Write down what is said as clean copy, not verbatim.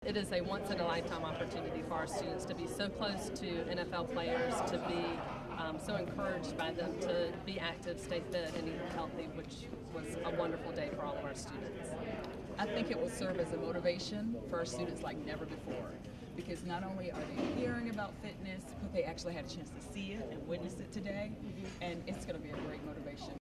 It is a once-in-a-lifetime opportunity for our students to be so close to NFL players, to be so encouraged by them to be active, stay fit, and eat healthy, which was a wonderful day for all of our students. I think it will serve as a motivation for our students like never before, because not only are they hearing about fitness, but they actually had a chance to see it and witness it today, and it's going to be a great motivation.